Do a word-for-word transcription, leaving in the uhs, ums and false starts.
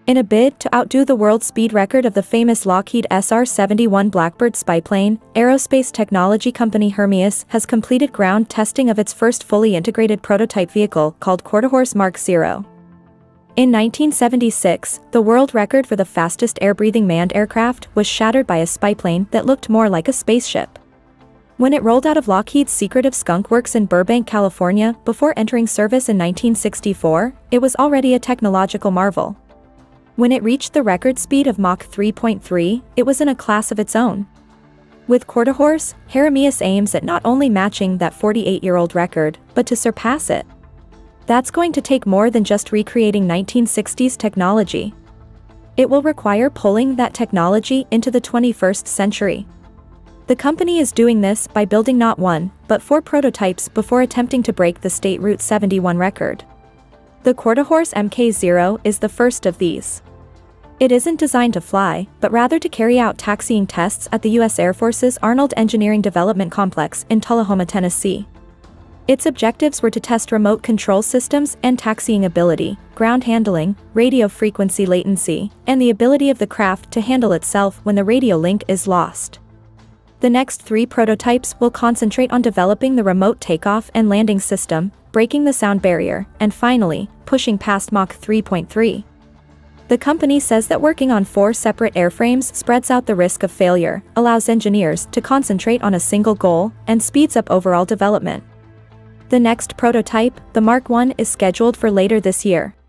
In a bid to outdo the world speed record of the famous Lockheed S R seventy-one Blackbird spyplane, aerospace technology company Hermeus has completed ground testing of its first fully integrated prototype vehicle called Quarterhorse Mk. In nineteen seventy-six, the world record for the fastest air-breathing manned aircraft was shattered by a spyplane that looked more like a spaceship. When it rolled out of Lockheed's secretive skunk works in Burbank, California, before entering service in nineteen sixty-four, it was already a technological marvel. When it reached the record speed of Mach three point three, it was in a class of its own. With Quarterhorse, Hermeus aims at not only matching that forty-eight-year-old record, but to surpass it. That's going to take more than just recreating nineteen sixties technology. It will require pulling that technology into the twenty-first century. The company is doing this by building not one, but four prototypes before attempting to break the state Route seventy-one record. The Quarterhorse M K zero is the first of these. It isn't designed to fly, but rather to carry out taxiing tests at the U S Air Force's Arnold Engineering Development Complex in Tullahoma, Tennessee. Its objectives were to test remote control systems and taxiing ability, ground handling, radio frequency latency, and the ability of the craft to handle itself when the radio link is lost. The next three prototypes will concentrate on developing the remote takeoff and landing system, breaking the sound barrier, and finally, pushing past Mach three point three. The company says that working on four separate airframes spreads out the risk of failure, allows engineers to concentrate on a single goal, and speeds up overall development. The next prototype, the Mark one, is scheduled for later this year.